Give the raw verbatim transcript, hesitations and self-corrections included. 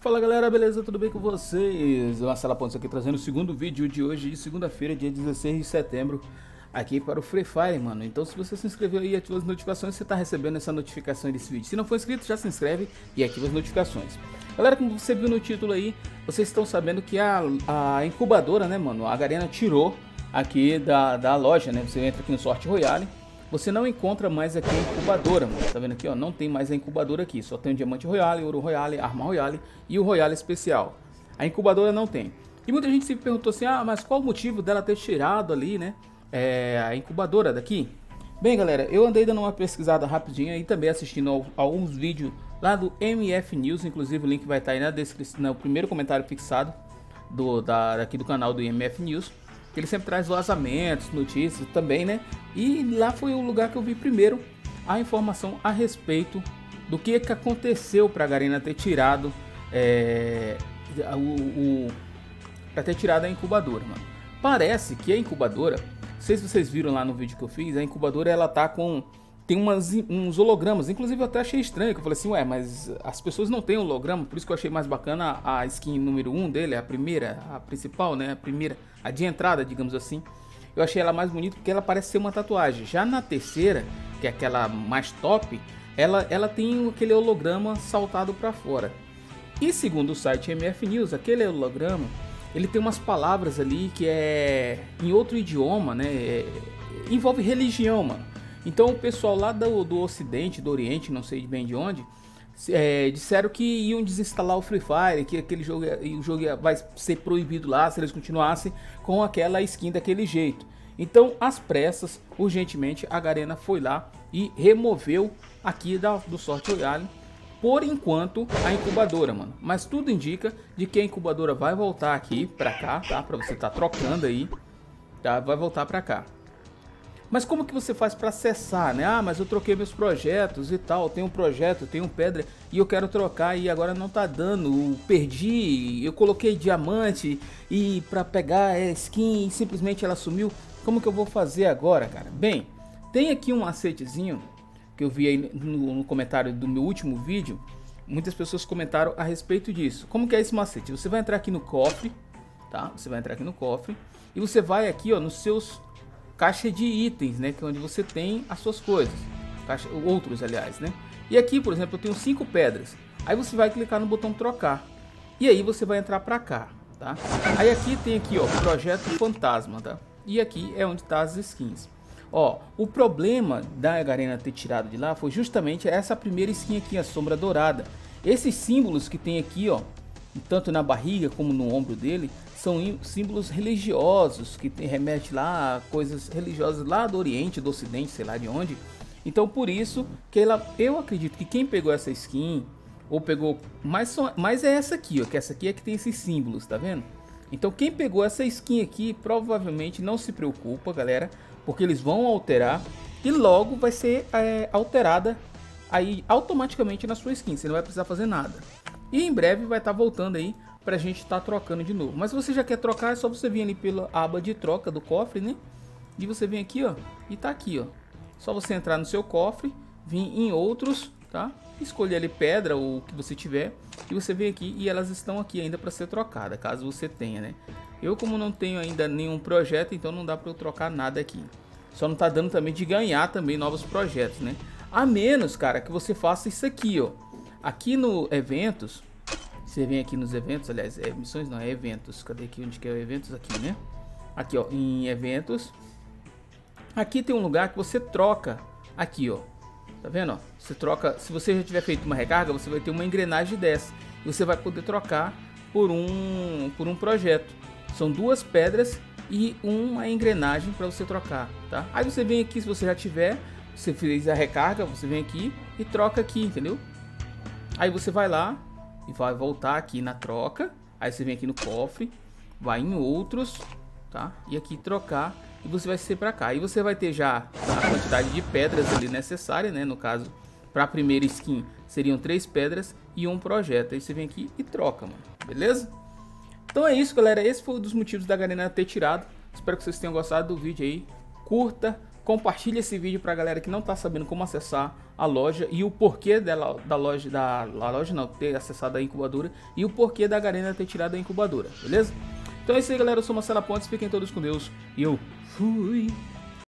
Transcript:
Fala galera, beleza? Tudo bem com vocês? Marcelo Pontes aqui trazendo o segundo vídeo de hoje, de segunda-feira, dia dezesseis de setembro, aqui para o Free Fire, mano. Então se você se inscreveu aí e ativou as notificações, você tá recebendo essa notificação desse vídeo. Se não for inscrito, já se inscreve e ativa as notificações. Galera, como você viu no título aí, vocês estão sabendo que a, a incubadora, né, mano, a Garena tirou aqui da, da loja, né? Você entra aqui no Sorte Royale, você não encontra mais aqui a incubadora, mano. Tá vendo aqui, ó? Não tem mais a incubadora aqui. Só tem o Diamante Royale, Ouro Royale, Arma Royale e o Royale Especial. A incubadora não tem. E muita gente se perguntou assim, ah, mas qual o motivo dela ter tirado ali, né? É, a incubadora daqui? Bem, galera, eu andei dando uma pesquisada rapidinha e também assistindo ao, a alguns vídeos lá do M F News. Inclusive o link vai estar aí na descrição, no primeiro comentário fixado do, da, daqui do canal do M F News. Ele sempre traz vazamentos, notícias também, né? E lá foi o lugar que eu vi primeiro a informação a respeito do que, que aconteceu para a Garena ter tirado é, o, o para ter tirado a incubadora, mano. Parece que a incubadora, não sei se vocês viram lá no vídeo que eu fiz, a incubadora ela tá com tem umas, uns hologramas. Inclusive eu até achei estranho, que eu falei assim, ué, mas as pessoas não têm holograma, por isso que eu achei mais bacana a, a skin número um dele, a primeira, a principal, né, a primeira, a de entrada, digamos assim. Eu achei ela mais bonita porque ela parece ser uma tatuagem. Já na terceira, que é aquela mais top, ela, ela tem aquele holograma saltado para fora. E segundo o site M F News, aquele holograma, ele tem umas palavras ali que é em outro idioma, né, é, envolve religião, mano. Então o pessoal lá do, do ocidente, do oriente, não sei bem de onde, é, disseram que iam desinstalar o Free Fire, que aquele jogo, o jogo vai ser proibido lá se eles continuassem com aquela skin daquele jeito. Então, às pressas, urgentemente, a Garena foi lá e removeu aqui da, do Sorte Royale, por enquanto, a incubadora, mano. Mas tudo indica de que a incubadora vai voltar aqui pra cá, tá? Pra você tá trocando aí, tá? Vai voltar pra cá. Mas como que você faz para acessar, né? Ah, mas eu troquei meus projetos e tal, tem um projeto, tem um pedra e eu quero trocar e agora não tá dando, perdi, eu coloquei diamante e para pegar a skin e simplesmente ela sumiu. Como que eu vou fazer agora, cara? Bem, tem aqui um macetezinho que eu vi aí no, no comentário do meu último vídeo. Muitas pessoas comentaram a respeito disso. Como que é esse macete? Você vai entrar aqui no cofre, tá? Você vai entrar aqui no cofre e você vai aqui, ó, nos seus caixa de itens, né, que é onde você tem as suas coisas, caixa, outros aliás, né? E aqui, por exemplo, eu tenho cinco pedras. Aí você vai clicar no botão trocar e aí você vai entrar para cá, tá? Aí aqui tem aqui, ó, projeto fantasma, tá? E aqui é onde tá as skins. Ó, o problema da Garena ter tirado de lá foi justamente essa primeira skin aqui, a sombra dourada. Esses símbolos que tem aqui, ó, tanto na barriga como no ombro dele, são símbolos religiosos que tem, remete lá a coisas religiosas lá do Oriente, do Ocidente, sei lá de onde. Então por isso que ela, eu acredito que quem pegou essa skin ou pegou mais, mais é essa aqui, ó, que essa aqui é que tem esses símbolos, tá vendo? Então quem pegou essa skin aqui provavelmente não se preocupa, galera, porque eles vão alterar e logo vai ser é, alterada aí automaticamente na sua skin, você não vai precisar fazer nada. E em breve vai estar voltando aí pra gente estar tá trocando de novo. Mas se você já quer trocar, é só você vir ali pela aba de troca do cofre, né? E você vem aqui, ó, e tá aqui, ó. Só você entrar no seu cofre, vir em outros, tá? Escolher ali pedra ou o que você tiver e você vem aqui e elas estão aqui ainda para ser trocada, caso você tenha, né? Eu, como não tenho ainda nenhum projeto, então não dá para eu trocar nada aqui. Só não tá dando também de ganhar também novos projetos, né? A menos, cara, que você faça isso aqui, ó. Aqui no eventos, você vem aqui nos eventos, aliás, é missões não, é eventos. Cadê aqui onde que é o eventos? Aqui, né? Aqui, ó, em eventos. Aqui tem um lugar que você troca. Aqui, ó. Tá vendo, ó? Você troca, se você já tiver feito uma recarga, você vai ter uma engrenagem dessa. E você vai poder trocar por um, por um projeto. São duas pedras e uma engrenagem para você trocar, tá? Aí você vem aqui, se você já tiver, você fez a recarga, você vem aqui e troca aqui, entendeu? Aí você vai lá e vai voltar aqui na troca. Aí você vem aqui no cofre, vai em outros, tá? E aqui trocar e você vai ser para cá. Aí você vai ter já a quantidade de pedras ali necessária, né? No caso, para a primeira skin seriam três pedras e um projeto. Aí você vem aqui e troca, mano. Beleza? Então é isso, galera. Esse foi um dos motivos da Garena ter tirado. Espero que vocês tenham gostado do vídeo aí. Curta, compartilha esse vídeo pra galera que não tá sabendo como acessar a loja e o porquê dela, da loja, da, da loja não ter acessado a incubadora e o porquê da Garena ter tirado a incubadora, beleza? Então é isso aí, galera, eu sou Marcelo Pontes, fiquem todos com Deus e eu fui!